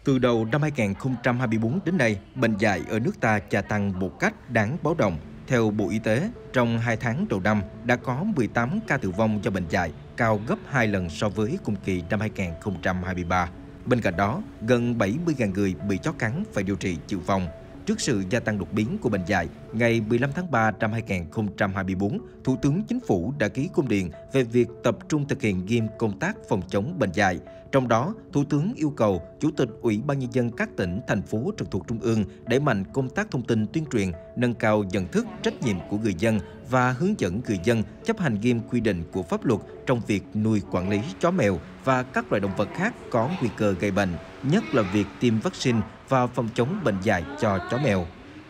Từ đầu năm 2024 đến nay, bệnh dại ở nước ta gia tăng một cách đáng báo động. Theo Bộ Y tế, trong 2 tháng đầu năm đã có 18 ca tử vong do bệnh dại, cao gấp 2 lần so với cùng kỳ năm 2023. Bên cạnh đó, gần 70.000 người bị chó cắn phải điều trị dự phòng. Trước sự gia tăng đột biến của bệnh dại, ngày 15 tháng 3 năm 2024, Thủ tướng Chính phủ đã ký công điện về việc tập trung thực hiện nghiêm công tác phòng chống bệnh dại. Trong đó, Thủ tướng yêu cầu Chủ tịch Ủy ban Nhân dân các tỉnh, thành phố trực thuộc Trung ương đẩy mạnh công tác thông tin tuyên truyền, nâng cao nhận thức, trách nhiệm của người dân và hướng dẫn người dân chấp hành nghiêm quy định của pháp luật trong việc nuôi quản lý chó mèo và các loài động vật khác có nguy cơ gây bệnh, nhất là việc tiêm vaccine và phòng chống bệnh dại cho chó mèo.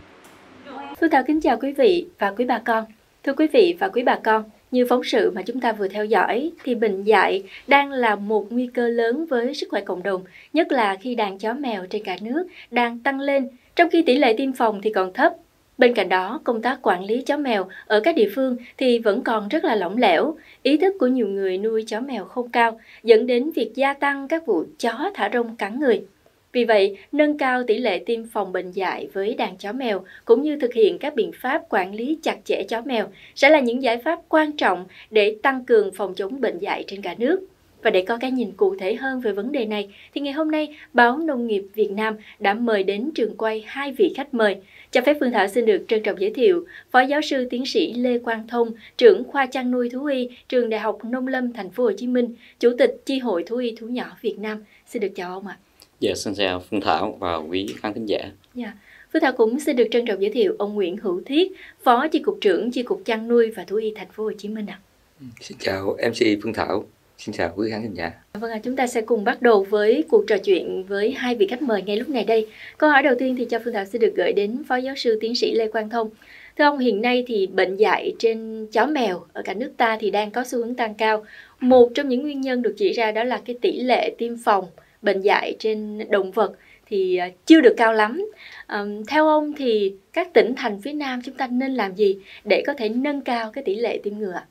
Phương Thảo kính chào quý vị và quý bà con. Thưa quý vị và quý bà con, như phóng sự mà chúng ta vừa theo dõi thì bệnh dại đang là một nguy cơ lớn với sức khỏe cộng đồng, nhất là khi đàn chó mèo trên cả nước đang tăng lên, trong khi tỷ lệ tiêm phòng thì còn thấp. Bên cạnh đó, công tác quản lý chó mèo ở các địa phương thì vẫn còn rất là lỏng lẻo, ý thức của nhiều người nuôi chó mèo không cao, dẫn đến việc gia tăng các vụ chó thả rông cắn người. Vì vậy, nâng cao tỷ lệ tiêm phòng bệnh dại với đàn chó mèo cũng như thực hiện các biện pháp quản lý chặt chẽ chó mèo sẽ là những giải pháp quan trọng để tăng cường phòng chống bệnh dại trên cả nước. Và để có cái nhìn cụ thể hơn về vấn đề này, thì ngày hôm nay, Báo Nông nghiệp Việt Nam đã mời đến trường quay 2 vị khách mời. Cho phép Phương Thảo xin được trân trọng giới thiệu Phó Giáo sư Tiến sĩ Lê Quang Thông, trưởng khoa chăn nuôi thú y, Trường Đại học Nông lâm Thành phố Hồ Chí Minh, Chủ tịch Chi hội Thú y thú nhỏ Việt Nam. Xin được chào ông ạ. Dạ, xin chào Phương Thảo và quý khán thính giả. Dạ. Phương Thảo cũng xin được trân trọng giới thiệu ông Nguyễn Hữu Thiết, Phó Chi cục trưởng Chi cục Chăn nuôi và Thú y Thành phố Hồ Chí Minh ạ. Xin chào MC Phương Thảo, xin chào quý khán thính giả. Vâng ạ, chúng ta sẽ cùng bắt đầu với cuộc trò chuyện với 2 vị khách mời ngay lúc này đây. Câu hỏi đầu tiên thì cho Phương Thảo sẽ được gửi đến Phó Giáo sư Tiến sĩ Lê Quang Thông. Thưa ông, hiện nay thì bệnh dại trên chó mèo ở cả nước ta thì đang có xu hướng tăng cao. Một trong những nguyên nhân được chỉ ra đó là cái tỷ lệ tiêm phòng bệnh dại trên động vật thì chưa được cao lắm. Theo ông thì các tỉnh thành phía Nam chúng ta nên làm gì để có thể nâng cao cái tỷ lệ tiêm ngừa?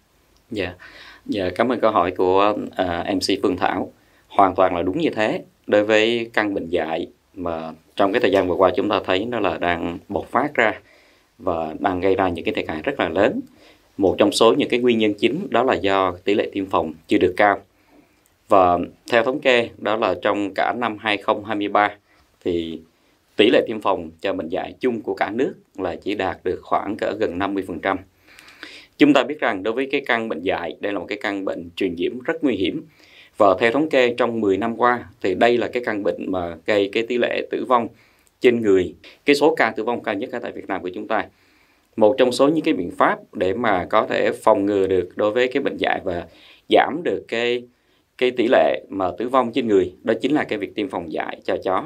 Dạ, cảm ơn câu hỏi của MC Phương Thảo. Hoàn toàn là đúng như thế. Đối với căn bệnh dại mà trong cái thời gian vừa qua chúng ta thấy nó là đang bộc phát ra và đang gây ra những cái thiệt hại rất là lớn. Một trong số những cái nguyên nhân chính đó là do tỷ lệ tiêm phòng chưa được cao. Và theo thống kê, đó là trong cả năm 2023 thì tỷ lệ tiêm phòng cho bệnh dại chung của cả nước là chỉ đạt được khoảng cỡ gần 50%. Chúng ta biết rằng đối với cái căn bệnh dại, đây là một cái căn bệnh truyền nhiễm rất nguy hiểm. Và theo thống kê trong 10 năm qua thì đây là cái căn bệnh mà gây cái tỷ lệ tử vong trên người, cái số ca tử vong cao nhất ở tại Việt Nam của chúng ta. Một trong số những cái biện pháp để mà có thể phòng ngừa được đối với cái bệnh dại và giảm được cái tỷ lệ mà tử vong trên người, đó chính là cái việc tiêm phòng dại cho chó.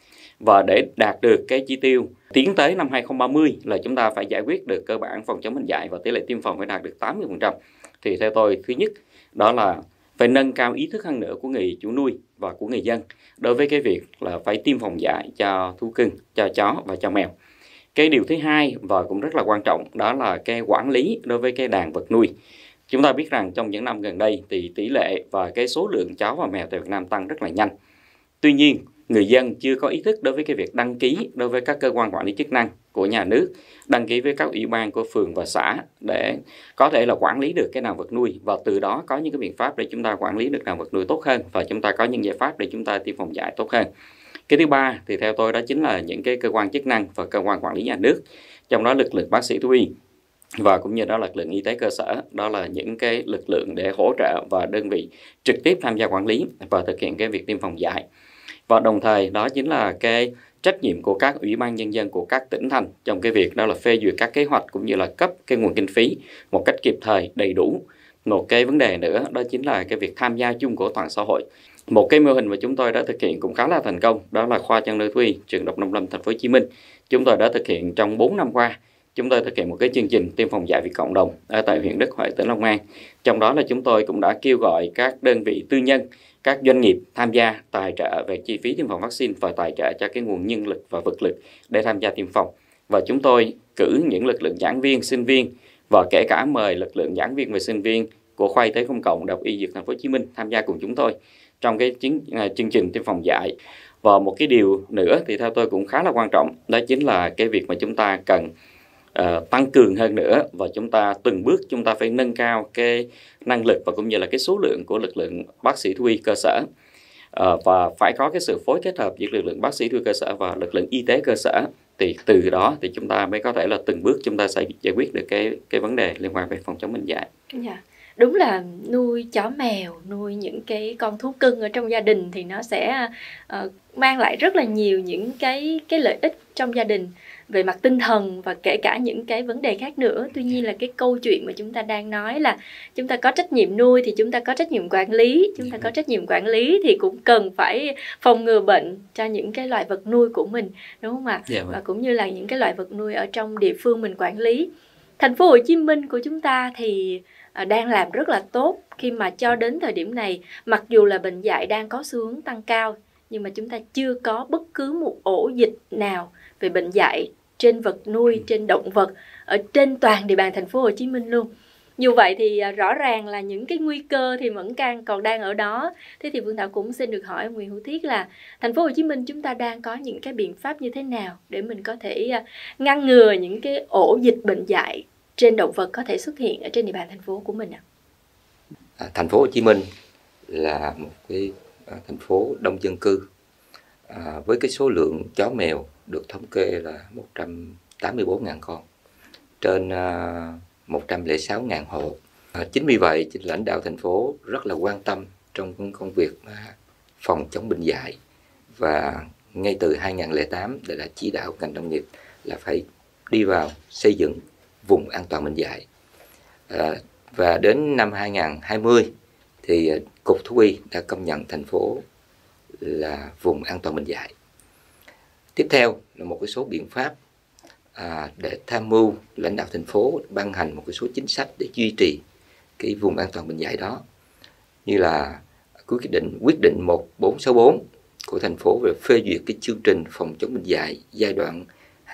Và để đạt được cái chỉ tiêu tiến tới năm 2030 là chúng ta phải giải quyết được cơ bản phòng chống bệnh dại và tỷ lệ tiêm phòng phải đạt được 80%. Thì theo tôi, thứ nhất đó là phải nâng cao ý thức hơn nữa của người chủ nuôi và của người dân đối với cái việc là phải tiêm phòng dại cho thú cưng, cho chó và cho mèo. Cái điều thứ hai và cũng rất là quan trọng đó là cái quản lý đối với cái đàn vật nuôi. Chúng ta biết rằng trong những năm gần đây thì tỷ lệ và cái số lượng chó và mèo tại Việt Nam tăng rất là nhanh. Tuy nhiên, người dân chưa có ý thức đối với cái việc đăng ký đối với các cơ quan quản lý chức năng của nhà nước, đăng ký với các ủy ban của phường và xã để có thể là quản lý được cái đàn vật nuôi và từ đó có những cái biện pháp để chúng ta quản lý được đàn vật nuôi tốt hơn và chúng ta có những giải pháp để chúng ta tiêm phòng dại tốt hơn. Cái thứ ba thì theo tôi đó chính là những cái cơ quan chức năng và cơ quan quản lý nhà nước, trong đó lực lượng bác sĩ thú y và cũng như đó là lực lượng y tế cơ sở, đó là những cái lực lượng để hỗ trợ và đơn vị trực tiếp tham gia quản lý và thực hiện cái việc tiêm phòng dại. Và đồng thời đó chính là cái trách nhiệm của các ủy ban nhân dân của các tỉnh thành trong cái việc đó là phê duyệt các kế hoạch cũng như là cấp cái nguồn kinh phí một cách kịp thời, đầy đủ. Một cái vấn đề nữa đó chính là cái việc tham gia chung của toàn xã hội. Một cái mô hình mà chúng tôi đã thực hiện cũng khá là thành công, đó là khoa chăn nuôi thú y Trường Đại học Nông lâm Thành phố Hồ Chí Minh. Chúng tôi đã thực hiện trong 4 năm qua. Chúng tôi thực hiện một cái chương trình tiêm phòng dại vì cộng đồng ở tại huyện Đức Huệ, tỉnh Long An. Trong đó là chúng tôi cũng đã kêu gọi các đơn vị tư nhân, các doanh nghiệp tham gia tài trợ về chi phí tiêm phòng vaccine và tài trợ cho cái nguồn nhân lực và vật lực để tham gia tiêm phòng. Và chúng tôi cử những lực lượng giảng viên, sinh viên và kể cả mời lực lượng giảng viên và sinh viên của khoa y tế công cộng Đại học Y Dược Thành phố Hồ Chí Minh tham gia cùng chúng tôi trong cái chương trình tiêm phòng dại. Và một cái điều nữa thì theo tôi cũng khá là quan trọng, đó chính là cái việc mà chúng ta cần tăng cường hơn nữa, và chúng ta từng bước chúng ta phải nâng cao cái năng lực và cũng như là cái số lượng của lực lượng bác sĩ thú y cơ sở. Và phải có cái sự phối kết hợp giữa lực lượng bác sĩ thú y cơ sở và lực lượng y tế cơ sở, thì từ đó thì chúng ta mới có thể là từng bước chúng ta sẽ giải quyết được cái vấn đề liên quan về phòng chống bệnh dạy. Dạ. Đúng là nuôi chó mèo, nuôi những cái con thú cưng ở trong gia đình thì nó sẽ mang lại rất là nhiều những cái lợi ích trong gia đình về mặt tinh thần và kể cả những cái vấn đề khác nữa. Tuy nhiên là cái câu chuyện mà chúng ta đang nói là chúng ta có trách nhiệm nuôi thì chúng ta có trách nhiệm quản lý. Chúng ta có trách nhiệm quản lý thì cũng cần phải phòng ngừa bệnh cho những cái loài vật nuôi của mình, đúng không ạ? Và cũng như là những cái loài vật nuôi ở trong địa phương mình quản lý. Thành phố Hồ Chí Minh của chúng ta thì đang làm rất là tốt khi mà cho đến thời điểm này, mặc dù là bệnh dạy đang có xu hướng tăng cao, nhưng mà chúng ta chưa có bất cứ một ổ dịch nào về bệnh dạy trên vật nuôi, trên động vật ở trên toàn địa bàn thành phố Hồ Chí Minh luôn. Như vậy thì rõ ràng là những cái nguy cơ thì vẫn còn đang ở đó. Thế thì Phương Thảo cũng xin được hỏi Nguyễn Hữu Thiết là thành phố Hồ Chí Minh chúng ta đang có những cái biện pháp như thế nào để mình có thể ngăn ngừa những cái ổ dịch bệnh dạy trên động vật có thể xuất hiện ở trên địa bàn thành phố của mình ạ? Thành phố Hồ Chí Minh là một cái thành phố đông dân cư, với cái số lượng chó mèo được thống kê là 184.000 con trên 106.000 hộ. Chính vì vậy, lãnh đạo thành phố rất là quan tâm trong công việc phòng chống bệnh dạy, và ngay từ 2008 đã chỉ đạo ngành nông nghiệp là phải đi vào xây dựng vùng an toàn bệnh dạy. Và đến năm 2020 thì Cục Thú y đã công nhận thành phố là vùng an toàn bệnh dạy. Tiếp theo là một cái số biện pháp để tham mưu lãnh đạo thành phố ban hành một cái số chính sách để duy trì cái vùng an toàn bệnh dạy đó, như là quyết định 1464 của thành phố về phê duyệt cái chương trình phòng chống bệnh dạy giai đoạn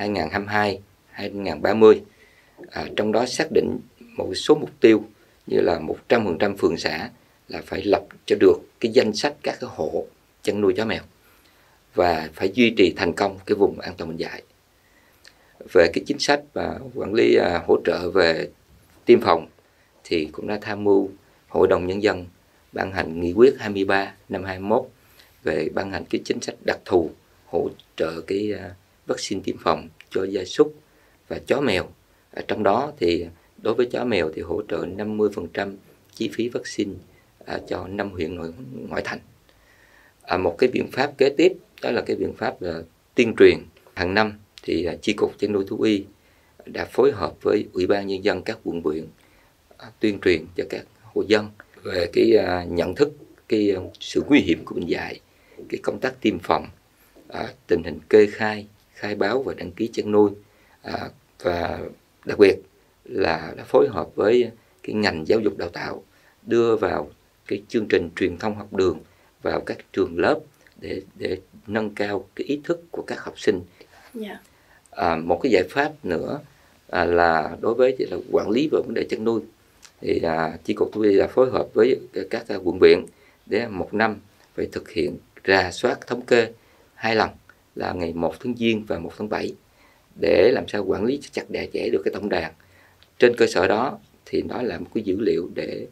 2022-2030. Trong đó xác định một số mục tiêu như là 100% phường xã là phải lập cho được cái danh sách các cái hộ chăn nuôi chó mèo và phải duy trì thành công cái vùng an toàn bệnh dạy. Về cái chính sách và quản lý hỗ trợ về tiêm phòng thì cũng đã tham mưu Hội đồng Nhân dân ban hành nghị quyết 23 năm 21 về ban hành cái chính sách đặc thù hỗ trợ cái vaccine tiêm phòng cho gia súc và chó mèo. Trong đó thì đối với chó mèo thì hỗ trợ 50% chi phí vaccine cho 5 huyện ngoại thành. Một cái biện pháp kế tiếp đó là cái biện pháp là tuyên truyền. Hàng năm thì Chi cục chăn nuôi thú y đã phối hợp với Ủy ban Nhân dân các quận huyện tuyên truyền cho các hộ dân về cái nhận thức cái sự nguy hiểm của bệnh dạy, cái công tác tiêm phòng, tình hình kê khai, khai báo và đăng ký chăn nuôi, và đặc biệt là đã phối hợp với cái ngành giáo dục đào tạo đưa vào cái chương trình truyền thông học đường vào các trường lớp để nâng cao cái ý thức của các học sinh. Một cái giải pháp nữa là đối với là quản lý về vấn đề chăn nuôi thì Chi cục thú y đã phối hợp với các quận huyện để một năm phải thực hiện rà soát thống kê 2 lần là ngày 1 tháng Giêng và 1 tháng 7 để làm sao quản lý chặt chẽ được cái tổng đàn. Trên cơ sở đó thì nó là một cái dữ liệu để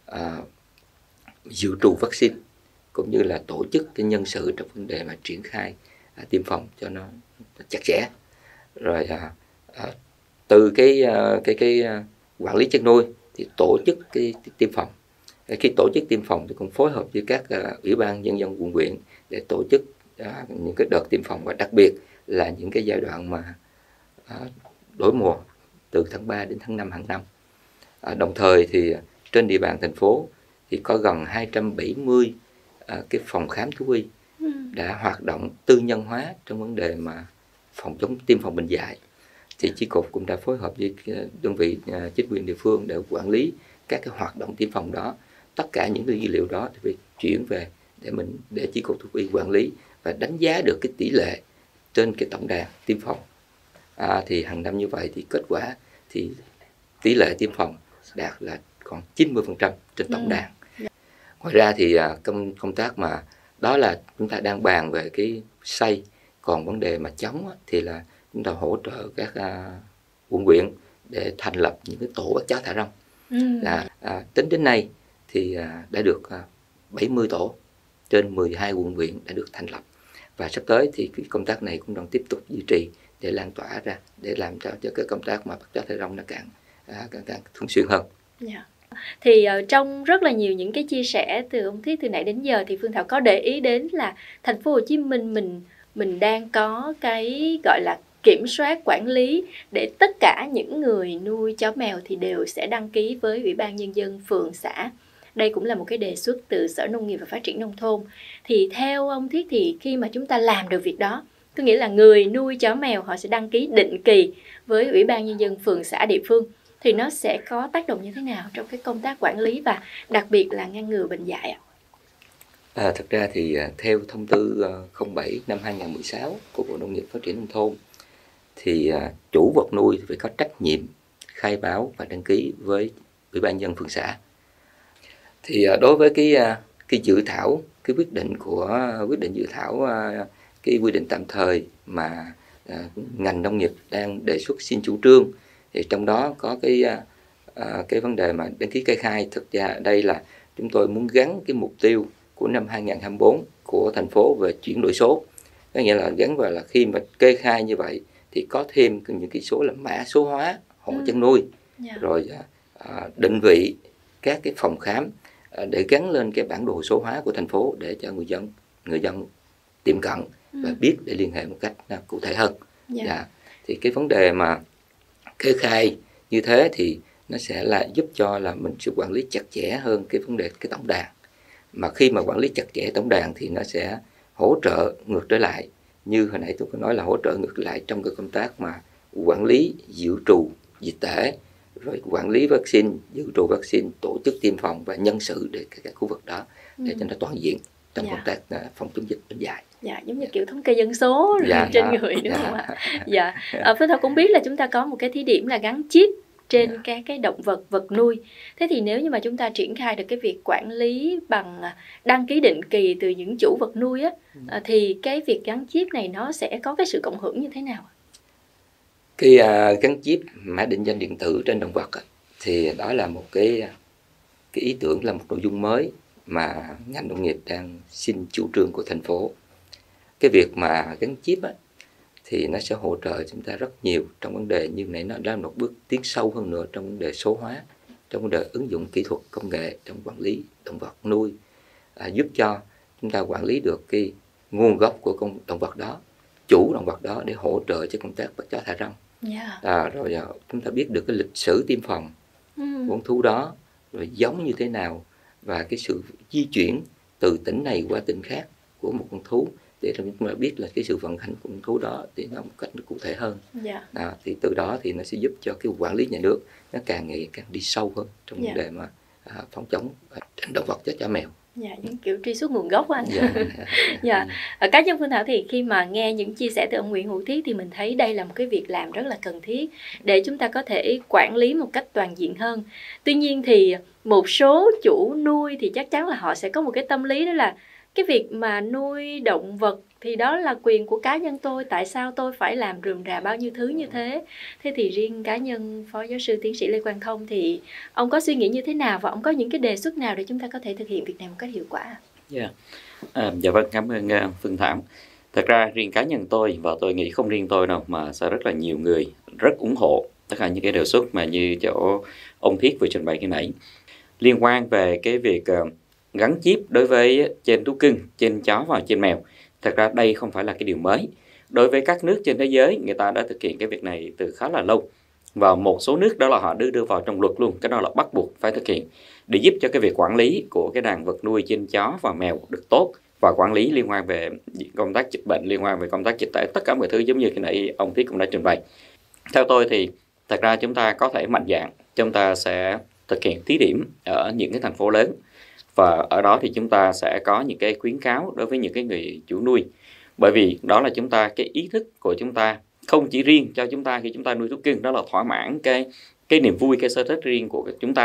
dự trù vaccine cũng như là tổ chức cái nhân sự trong vấn đề mà triển khai tiêm phòng cho nó chặt chẽ. Rồi từ cái quản lý chăn nuôi thì tổ chức cái tiêm phòng. Khi tổ chức tiêm phòng thì cũng phối hợp với các Ủy ban Nhân dân quận huyện để tổ chức những cái đợt tiêm phòng, và đặc biệt là những cái giai đoạn mà đổi mùa từ tháng 3 đến tháng 5 hàng năm. Đồng thời thì trên địa bàn thành phố thì có gần 270 cái phòng khám thú y đã hoạt động tư nhân hóa trong vấn đề mà phòng chống tiêm phòng bệnh dạy. Thì Chi cục cũng đã phối hợp với đơn vị chính quyền địa phương để quản lý các cái hoạt động tiêm phòng đó. Tất cả những cái dữ liệu đó thì phải chuyển về để Chi cục thú y quản lý và đánh giá được cái tỷ lệ trên cái tổng đàn tiêm phòng. Thì hàng năm như vậy thì kết quả thì tỷ lệ tiêm phòng đạt là còn 90% trên tổng đàn. Ngoài ra thì công tác mà Đó là chúng ta đang bàn về cái xây. Còn vấn đề mà chống thì là chúng ta hỗ trợ các quận huyện để thành lập những cái tổ bắt chó thả rong. Tính đến nay thì đã được 70 tổ trên 12 quận huyện đã được thành lập, và sắp tới thì cái công tác này cũng đang tiếp tục duy trì để lan tỏa ra, để làm cho cái công tác mà bắt chó thả rong nó càng thường xuyên hơn. Thì trong rất là nhiều những cái chia sẻ từ ông Thiết từ nãy đến giờ thì Phương Thảo có để ý đến là thành phố Hồ Chí Minh mình đang có cái gọi là kiểm soát quản lý để tất cả những người nuôi chó mèo thì đều sẽ đăng ký với Ủy ban Nhân dân phường xã. Đây cũng là một cái đề xuất từ Sở Nông nghiệp và Phát triển Nông thôn. Thì theo ông Thiết thì khi mà chúng ta làm được việc đó, tôi nghĩ là người nuôi chó mèo họ sẽ đăng ký định kỳ với Ủy ban Nhân dân phường xã địa phương, thì nó sẽ có tác động như thế nào trong cái công tác quản lý và đặc biệt là ngăn ngừa bệnh dại ạ? Thực ra thì theo thông tư 07 năm 2016 của Bộ Nông nghiệp Phát triển Nông thôn thì chủ vật nuôi phải có trách nhiệm khai báo và đăng ký với Ủy ban nhân dân phường xã. Thì đối với cái dự thảo, cái quyết định dự thảo cái quy định tạm thời mà ngành nông nghiệp đang đề xuất xin chủ trương, thì trong đó có cái vấn đề mà đăng ký kê khai. Thực ra đây là chúng tôi muốn gắn cái mục tiêu của năm 2024 của thành phố về chuyển đổi số. Có nghĩa là gắn vào là khi mà kê khai như vậy thì có thêm những cái số là mã số hóa hộ chăn nuôi, rồi định vị các cái phòng khám để gắn lên cái bản đồ số hóa của thành phố để cho người dân tiệm cận và biết để liên hệ một cách cụ thể hơn. Thì cái vấn đề mà kê khai như thế thì nó sẽ là giúp cho là mình sẽ quản lý chặt chẽ hơn cái vấn đề cái tổng đàn. Mà khi mà quản lý chặt chẽ tổng đàn thì nó sẽ hỗ trợ ngược trở lại, như hồi nãy tôi có nói là hỗ trợ ngược lại trong cái công tác mà quản lý dự trù dịch tễ, rồi quản lý vaccine, dự trù vaccine, tổ chức tiêm phòng và nhân sự để các khu vực đó để cho nó toàn diện trong công tác phòng chống dịch bệnh dại. Giống như kiểu thống kê dân số trên người đúng không ạ? Phương Thảo cũng biết là chúng ta có một cái thí điểm là gắn chip trên các cái động vật nuôi. Thế thì nếu như mà chúng ta triển khai được cái việc quản lý bằng đăng ký định kỳ từ những chủ vật nuôi thì cái việc gắn chip này nó sẽ có cái sự cộng hưởng như thế nào? Cái gắn chip mã định danh điện tử trên động vật thì đó là một cái ý tưởng, là một nội dung mới mà ngành nông nghiệp đang xin chủ trương của thành phố. Cái việc mà gắn chip thì nó sẽ hỗ trợ chúng ta rất nhiều trong vấn đề như này, nó đã một bước tiến sâu hơn nữa trong vấn đề số hóa, trong vấn đề ứng dụng kỹ thuật công nghệ trong quản lý động vật nuôi, giúp cho chúng ta quản lý được cái nguồn gốc của động vật đó, chủ động vật đó để hỗ trợ cho công tác bắt chó thả rong. Rồi chúng ta biết được cái lịch sử tiêm phòng của con thú đó, rồi giống như thế nào, và cái sự di chuyển từ tỉnh này qua tỉnh khác của một con thú, để chúng ta biết là cái sự vận hành của con thú đó thì nó một cách nó cụ thể hơn. Thì từ đó thì nó sẽ giúp cho cái quản lý nhà nước nó càng ngày càng đi sâu hơn trong vấn đề mà phòng chống trên động vật cho chó mèo. Những kiểu truy xuất nguồn gốc anh. Cá nhân Phương Thảo thì khi mà nghe những chia sẻ từ ông Nguyễn Hữu Thiết thì mình thấy đây là một cái việc làm rất là cần thiết để chúng ta có thể quản lý một cách toàn diện hơn. Tuy nhiên thì một số chủ nuôi thì chắc chắn là họ sẽ có một cái tâm lý, đó là cái việc mà nuôi động vật thì đó là quyền của cá nhân tôi, tại sao tôi phải làm rườm rà bao nhiêu thứ như thế? Thế thì riêng cá nhân Phó Giáo sư Tiến sĩ Lê Quang Thông thì ông có suy nghĩ như thế nào và ông có những cái đề xuất nào để chúng ta có thể thực hiện việc này một cách hiệu quả? Dạ vâng, cảm ơn Phương Thảo. Thật ra riêng cá nhân tôi, và tôi nghĩ không riêng tôi đâu mà sẽ rất là nhiều người rất ủng hộ tất cả những cái đề xuất mà như chỗ ông Thiết vừa trình bày cái nãy, liên quan về cái việc gắn chip đối với trên thú cưng, trên chó và trên mèo. Thật ra đây không phải là cái điều mới. Đối với các nước trên thế giới, người ta đã thực hiện cái việc này từ khá là lâu. Và một số nước đó là họ đưa vào trong luật luôn. Cái đó là bắt buộc phải thực hiện để giúp cho cái việc quản lý của cái đàn vật nuôi trên chó và mèo được tốt, và quản lý liên quan về công tác dịch bệnh, liên quan về công tác dịch tễ, tất cả mọi thứ giống như cái nãy ông Thiết cũng đã trình bày. Theo tôi thì thật ra chúng ta có thể mạnh dạn, chúng ta sẽ thực hiện thí điểm ở những cái thành phố lớn. Và ở đó thì chúng ta sẽ có những cái khuyến cáo đối với những cái người chủ nuôi. Bởi vì đó là chúng ta, cái ý thức của chúng ta không chỉ riêng cho chúng ta khi chúng ta nuôi thú cưng, đó là thỏa mãn cái niềm vui, cái sở thích riêng của chúng ta.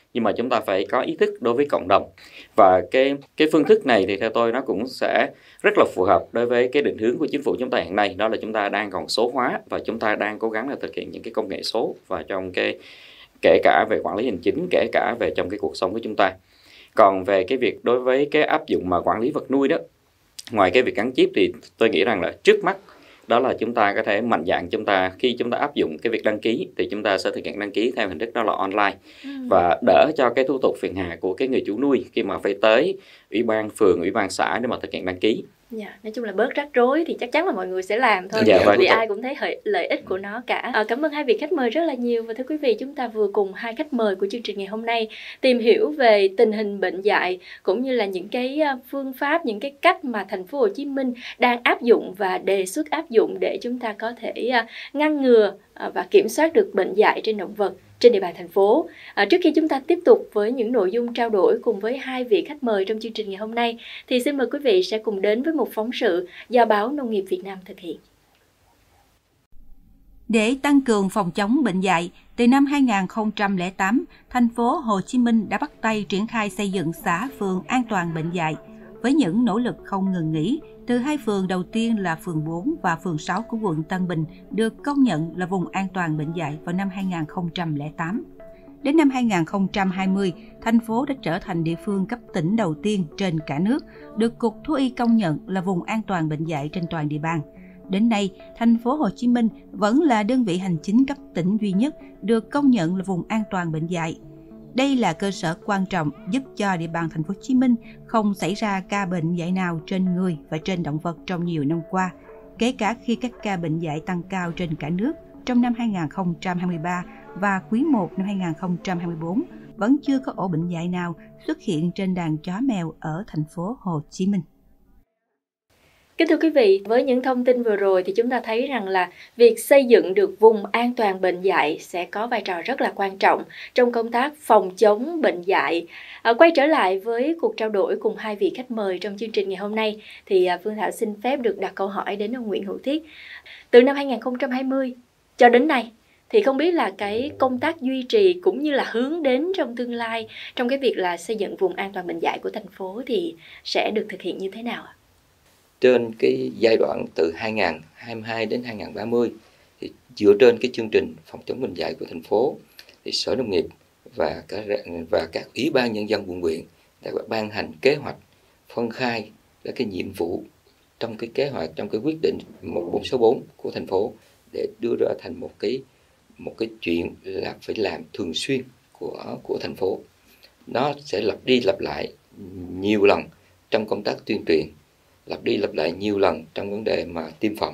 nhưng mà chúng ta phải có ý thức đối với cộng đồng. Và cái phương thức này thì theo tôi nó cũng sẽ rất là phù hợp đối với cái định hướng của chính phủ chúng ta hiện nay, đó là chúng ta đang còn số hóa và chúng ta đang cố gắng là thực hiện những cái công nghệ số và trong kể cả về quản lý hành chính, kể cả về trong cái cuộc sống của chúng ta. Còn về cái việc đối với cái áp dụng mà quản lý vật nuôi đó, ngoài cái việc gắn chip thì tôi nghĩ rằng là trước mắt đó là chúng ta có thể mạnh dạn khi chúng ta áp dụng cái việc đăng ký thì chúng ta sẽ thực hiện đăng ký theo hình thức đó là online, và đỡ cho cái thủ tục phiền hà của cái người chủ nuôi khi mà phải tới ủy ban phường, ủy ban xã để mà thực hiện đăng ký. Nói chung là bớt rắc rối thì chắc chắn là mọi người sẽ làm thôi, vì ai cũng thấy lợi ích của nó cả. Cảm ơn hai vị khách mời rất là nhiều. Và thưa quý vị, chúng ta vừa cùng hai khách mời của chương trình ngày hôm nay tìm hiểu về tình hình bệnh dạy cũng như là những cái phương pháp, những cái cách mà thành phố Hồ Chí Minh đang áp dụng và đề xuất áp dụng để chúng ta có thể ngăn ngừa và kiểm soát được bệnh dạy trên động vật trên địa bàn thành phố. Trước khi chúng ta tiếp tục với những nội dung trao đổi cùng với hai vị khách mời trong chương trình ngày hôm nay, thì xin mời quý vị sẽ cùng đến với một phóng sự do Báo Nông nghiệp Việt Nam thực hiện. Để tăng cường phòng chống bệnh dạy, từ năm 2008, thành phố Hồ Chí Minh đã bắt tay triển khai xây dựng xã phường an toàn bệnh dạy. Với những nỗ lực không ngừng nghỉ, từ hai phường đầu tiên là phường 4 và phường 6 của quận Tân Bình được công nhận là vùng an toàn bệnh dạy vào năm 2008. Đến năm 2020, thành phố đã trở thành địa phương cấp tỉnh đầu tiên trên cả nước được Cục Thú y công nhận là vùng an toàn bệnh dạy trên toàn địa bàn. Đến nay, thành phố Hồ Chí Minh vẫn là đơn vị hành chính cấp tỉnh duy nhất được công nhận là vùng an toàn bệnh dạy. Đây là cơ sở quan trọng giúp cho địa bàn thành phố Hồ Chí Minh không xảy ra ca bệnh dạy nào trên người và trên động vật trong nhiều năm qua, kể cả khi các ca bệnh dạy tăng cao trên cả nước trong năm 2023 và quý 1 năm 2024 vẫn chưa có ổ bệnh dạy nào xuất hiện trên đàn chó mèo ở thành phố Hồ Chí Minh. Kính thưa quý vị, với những thông tin vừa rồi thì chúng ta thấy rằng là việc xây dựng được vùng an toàn bệnh dạy sẽ có vai trò rất là quan trọng trong công tác phòng chống bệnh dạy. Quay trở lại với cuộc trao đổi cùng hai vị khách mời trong chương trình ngày hôm nay thì Phương Thảo xin phép được đặt câu hỏi đến ông Nguyễn Hữu Thiết. Từ năm 2020 cho đến nay thì không biết là cái công tác duy trì cũng như là hướng đến trong tương lai trong cái việc là xây dựng vùng an toàn bệnh dạy của thành phố thì sẽ được thực hiện như thế nào ạ? Trên cái giai đoạn từ 2022 đến 2030 thì dựa trên cái chương trình phòng chống bệnh dạy của thành phố thì Sở Nông nghiệp và các ủy ban nhân dân quận huyện đã ban hành kế hoạch phân khai các cái nhiệm vụ trong cái kế hoạch, trong cái quyết định 1464 của thành phố để đưa ra thành một cái chuyện là phải làm thường xuyên của thành phố. Nó sẽ lặp đi lặp lại nhiều lần trong công tác tuyên truyền, lặp đi lặp lại nhiều lần trong vấn đề mà tiêm phòng,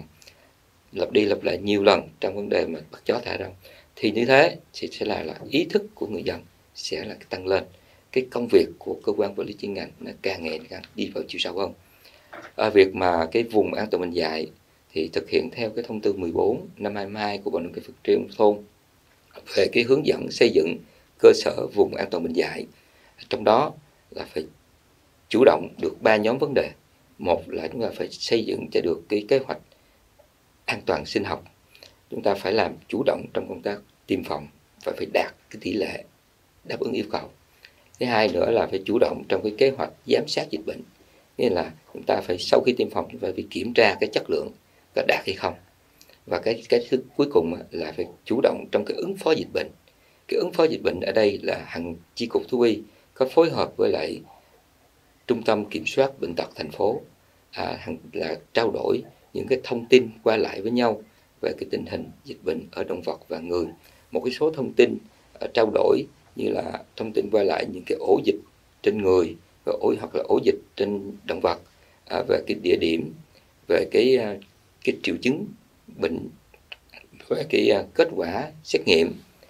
lặp đi lặp lại nhiều lần trong vấn đề mà bắt chó thả rông. Thì như thế thì sẽ là ý thức của người dân sẽ là tăng lên, cái công việc của cơ quan quản lý chuyên ngành nó càng ngày càng đi vào chiều sâu hơn. Việc mà cái vùng an toàn bệnh dạy thì thực hiện theo cái thông tư 14 năm 22 của Bộ Nông nghiệp Phát triển Nông thôn về cái hướng dẫn xây dựng cơ sở vùng an toàn bệnh dạy. Trong đó là phải chủ động được 3 nhóm vấn đề. Một là chúng ta phải xây dựng cho được cái kế hoạch an toàn sinh học. Chúng ta phải làm chủ động trong công tác tiêm phòng và phải đạt cái tỷ lệ đáp ứng yêu cầu. Thứ hai nữa là phải chủ động trong cái kế hoạch giám sát dịch bệnh. Nghĩa là chúng ta phải sau khi tiêm phòng chúng ta phải kiểm tra cái chất lượng có đạt hay không. Và cái thứ cuối cùng là phải chủ động trong cái ứng phó dịch bệnh. Cái ứng phó dịch bệnh ở đây là hàng chi cục thú y có phối hợp với lại Trung tâm Kiểm soát Bệnh tật thành phố là trao đổi những cái thông tin qua lại với nhau về cái tình hình dịch bệnh ở động vật và người. Một cái số thông tin trao đổi như là thông tin qua lại những cái ổ dịch trên người hoặc là ổ dịch trên động vật, về cái địa điểm, về cái triệu chứng bệnh, về cái kết quả xét nghiệm,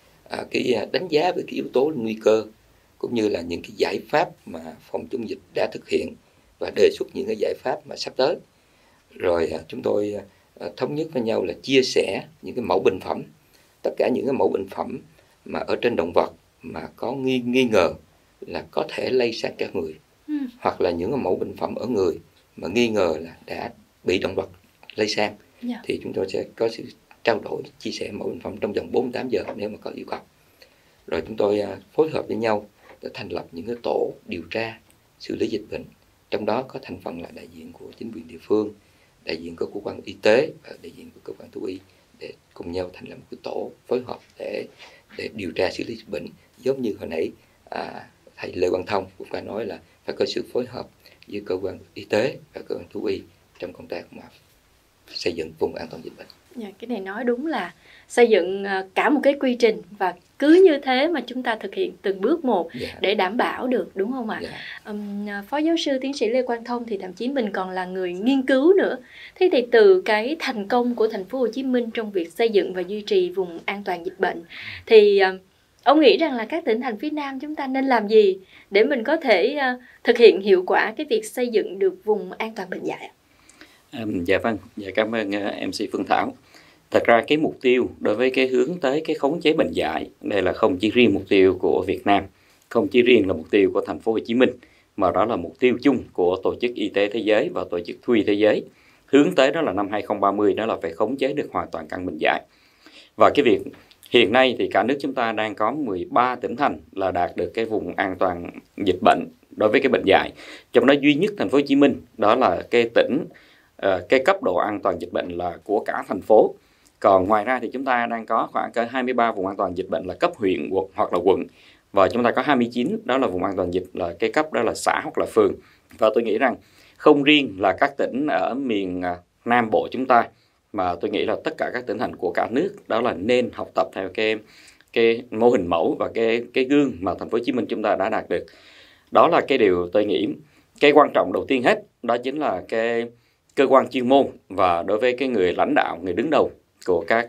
cái đánh giá về cái yếu tố nguy cơ, cũng như là những cái giải pháp mà phòng chống dịch đã thực hiện và đề xuất những cái giải pháp mà sắp tới. Rồi chúng tôi thống nhất với nhau là chia sẻ những cái mẫu bệnh phẩm, tất cả những cái mẫu bệnh phẩm mà ở trên động vật mà có nghi ngờ là có thể lây sang các người, hoặc là những cái mẫu bệnh phẩm ở người mà nghi ngờ là đã bị động vật lây sang, thì chúng tôi sẽ có sự trao đổi, chia sẻ mẫu bệnh phẩm trong vòng 48 giờ nếu mà có yêu cầu. Rồi chúng tôi phối hợp với nhau đã thành lập những cái tổ điều tra xử lý dịch bệnh, trong đó có thành phần là đại diện của chính quyền địa phương, đại diện của cơ quan y tế và đại diện của cơ quan thú y, để cùng nhau thành lập một cái tổ phối hợp để điều tra xử lý dịch bệnh. Giống như hồi nãy thầy Lê Quang Thông cũng đã nói là phải có sự phối hợp với cơ quan y tế và cơ quan thú y trong công tác mà xây dựng vùng an toàn dịch bệnh. Cái này nói đúng là xây dựng cả một cái quy trình, và cứ như thế mà chúng ta thực hiện từng bước một để đảm bảo được, đúng không ạ? Phó giáo sư tiến sĩ Lê Quang Thông thì thậm chí mình còn là người nghiên cứu nữa. Thế thì từ cái thành công của thành phố Hồ Chí Minh trong việc xây dựng và duy trì vùng an toàn dịch bệnh, thì ông nghĩ rằng là các tỉnh thành phía Nam chúng ta nên làm gì để mình có thể thực hiện hiệu quả cái việc xây dựng được vùng an toàn bệnh dạy? Dạ vâng, cảm ơn MC Phương Thảo. Thật ra cái mục tiêu đối với cái hướng tới cái khống chế bệnh dạy, đây là không chỉ riêng mục tiêu của Việt Nam, không chỉ riêng là mục tiêu của thành phố Hồ Chí Minh, mà đó là mục tiêu chung của Tổ chức Y tế Thế giới và Tổ chức Thú y Thế giới. Hướng tới đó là năm 2030, đó là phải khống chế được hoàn toàn căn bệnh dạy. Và cái việc hiện nay thì cả nước chúng ta đang có 13 tỉnh thành là đạt được cái vùng an toàn dịch bệnh đối với cái bệnh dạy. Trong đó duy nhất thành phố Hồ Chí Minh, đó là cái tỉnh cái cấp độ an toàn dịch bệnh là của cả thành phố. Còn ngoài ra thì chúng ta đang có khoảng 23 vùng an toàn dịch bệnh là cấp huyện hoặc là quận. Và chúng ta có 29, đó là vùng an toàn dịch là cái cấp đó là xã hoặc là phường. Và tôi nghĩ rằng không riêng là các tỉnh ở miền Nam Bộ chúng ta, mà tôi nghĩ là tất cả các tỉnh thành của cả nước đó là nên học tập theo cái mô hình mẫu và cái gương mà thành phố Hồ Chí Minh chúng ta đã đạt được. Đó là cái điều tôi nghĩ cái quan trọng đầu tiên hết, đó chính là cái cơ quan chuyên môn và đối với cái người lãnh đạo, người đứng đầu của các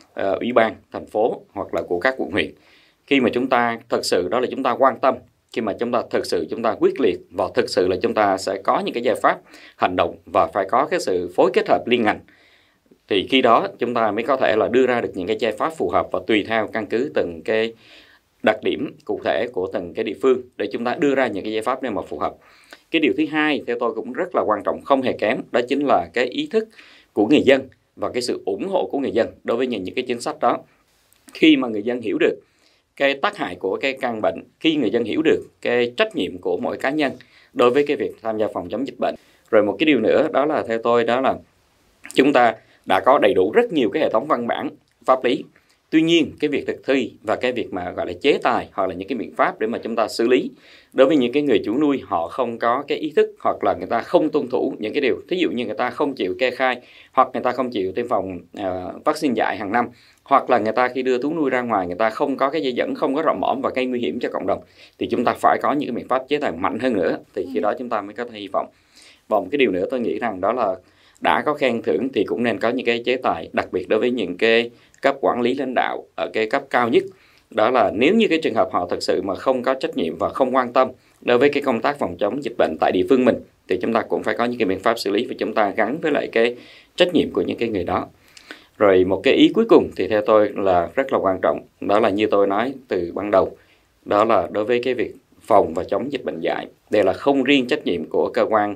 ủy ban thành phố hoặc là của các quận huyện. Khi mà chúng ta thật sự đó là chúng ta quan tâm, khi mà chúng ta thực sự chúng ta quyết liệt và thực sự là chúng ta sẽ có những cái giải pháp hành động và phải có cái sự phối kết hợp liên ngành, thì khi đó chúng ta mới có thể là đưa ra được những cái giải pháp phù hợp và tùy theo căn cứ từng cái đặc điểm cụ thể của từng cái địa phương để chúng ta đưa ra những cái giải pháp để mà phù hợp. Cái điều thứ hai theo tôi cũng rất là quan trọng không hề kém, đó chính là cái ý thức của người dân và cái sự ủng hộ của người dân đối với những cái chính sách đó. Khi mà người dân hiểu được cái tác hại của cái căn bệnh, khi người dân hiểu được cái trách nhiệm của mỗi cá nhân đối với cái việc tham gia phòng chống dịch bệnh. Rồi một cái điều nữa đó là theo tôi đó là chúng ta đã có đầy đủ rất nhiều cái hệ thống văn bản pháp lý. Tuy nhiên cái việc thực thi và cái việc mà gọi là chế tài hoặc là những cái biện pháp để mà chúng ta xử lý đối với những cái người chủ nuôi họ không có cái ý thức hoặc là người ta không tuân thủ những cái điều, thí dụ như người ta không chịu kê khai hoặc người ta không chịu tiêm phòng vaccine dại hàng năm, hoặc là người ta khi đưa thú nuôi ra ngoài người ta không có cái dây dẫn, không có rộng mõm và gây nguy hiểm cho cộng đồng, thì chúng ta phải có những cái biện pháp chế tài mạnh hơn nữa, thì khi đó chúng ta mới có thể hy vọng. Và một cái điều nữa tôi nghĩ rằng đó là đã có khen thưởng thì cũng nên có những cái chế tài, đặc biệt đối với những cái cấp quản lý lãnh đạo ở cái cấp cao nhất. Đó là nếu như cái trường hợp họ thực sự mà không có trách nhiệm và không quan tâm đối với cái công tác phòng chống dịch bệnh tại địa phương mình, thì chúng ta cũng phải có những cái biện pháp xử lý và chúng ta gắn với lại cái trách nhiệm của những cái người đó. Rồi một cái ý cuối cùng thì theo tôi là rất là quan trọng, đó là như tôi nói từ ban đầu, đó là đối với cái việc phòng và chống dịch bệnh dại, đây là không riêng trách nhiệm của cơ quan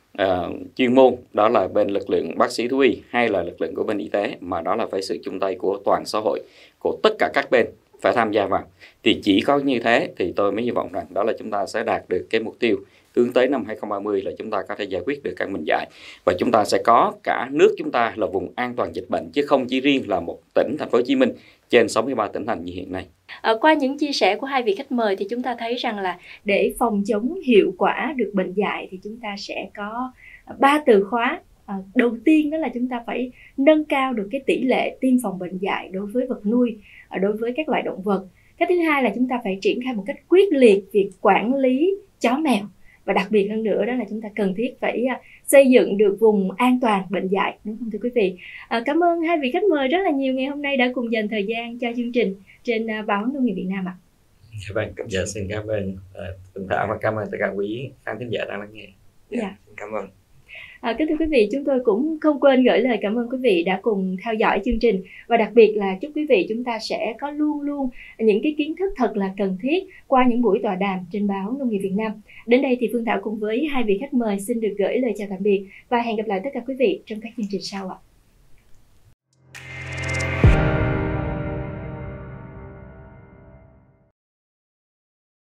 chuyên môn, đó là bên lực lượng bác sĩ thú y hay là lực lượng của bên y tế, mà đó là phải sự chung tay của toàn xã hội, của tất cả các bên phải tham gia vào. Thì chỉ có như thế thì tôi mới hy vọng rằng đó là chúng ta sẽ đạt được cái mục tiêu hướng tới năm 2030 là chúng ta có thể giải quyết được căn bệnh dại, và chúng ta sẽ có cả nước chúng ta là vùng an toàn dịch bệnh, chứ không chỉ riêng là một tỉnh thành phố Hồ Chí Minh trên 63 tỉnh thành như hiện nay. Qua những chia sẻ của hai vị khách mời thì chúng ta thấy rằng là để phòng chống hiệu quả được bệnh dại thì chúng ta sẽ có 3 từ khóa. Đầu tiên đó là chúng ta phải nâng cao được cái tỷ lệ tiêm phòng bệnh dại đối với vật nuôi, đối với các loại động vật. Cái thứ hai là chúng ta phải triển khai một cách quyết liệt việc quản lý chó mèo. Và đặc biệt hơn nữa đó là chúng ta cần thiết phải xây dựng được vùng an toàn bệnh dại, đúng không thưa quý vị? Cảm ơn hai vị khách mời rất là nhiều ngày hôm nay đã cùng dành thời gian cho chương trình trên báo Nông nghiệp Việt Nam ạ. Vâng, xin cảm ơn Phương Thảo và cảm ơn tất cả quý khán thính giả đang lắng nghe. Xin cảm ơn. Kính thưa quý vị, chúng tôi cũng không quên gửi lời cảm ơn quý vị đã cùng theo dõi chương trình, và đặc biệt là chúc quý vị chúng ta sẽ có luôn luôn những cái kiến thức thật là cần thiết qua những buổi tọa đàm trên báo Nông nghiệp Việt Nam. Đến đây thì Phương Thảo cùng với hai vị khách mời xin được gửi lời chào tạm biệt và hẹn gặp lại tất cả quý vị trong các chương trình sau ạ.